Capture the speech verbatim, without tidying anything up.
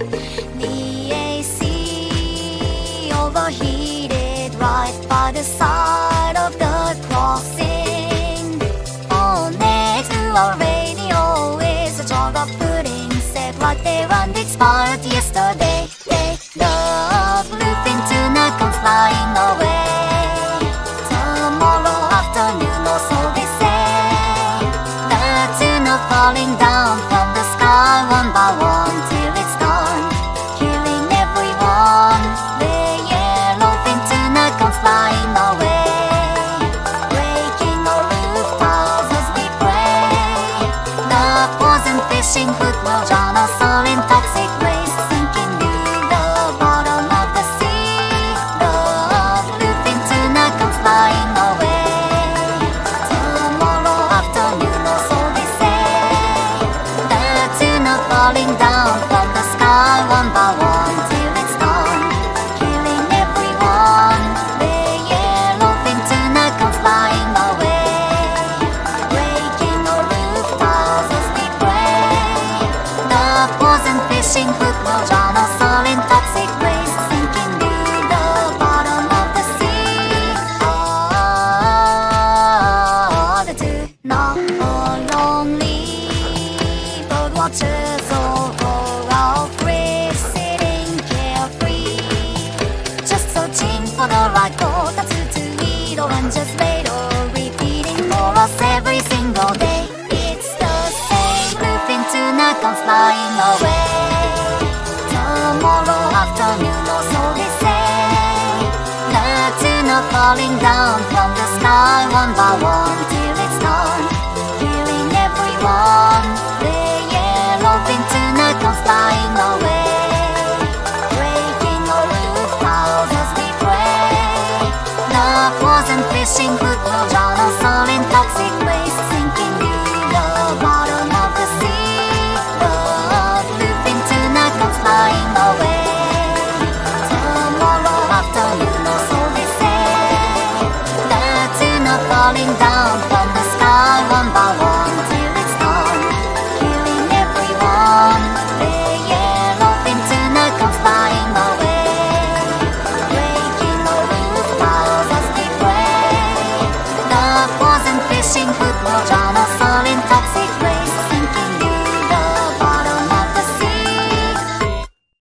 The A C overheated right by the side of the crossing. Oh, next to our radio is a jar of pudding, said right there and expired yesterday. They, the bluefin tuna comes flying away tomorrow afternoon, or so they say. The tuna falling down from the sky one by one till it's done, killing everyone. The yellowfin tuna comes flying away, breaking our roof tiles as we pray. The poison fishing hook will drown us all in toxic waste, sinking to the bottom of the sea. The bluefin tuna comes flying away tomorrow afternoon, or so they say. The tuna falling down from the sky one by one till it's done, killing everyone. The yellowfin tuna comes flying away, breaking our roof tiles as we pray. The poison fishing hook will drown us all in toxic waste, sinking to the bottom of the sea. Oh, the tuna are lonely bird watchers, all go out free, sitting carefree, just searching for the right Kotatsu to eat, oranges later, repeating for us every single day. It's the same bluefin tuna comes flying away tomorrow afternoon, or so they say. The tuna falling down from the sky one by one till it's done, killing everyone. The yellowfin tuna comes flying away, breaking our roof tiles as we pray. The poison fishing hook will drown us all in toxic waste.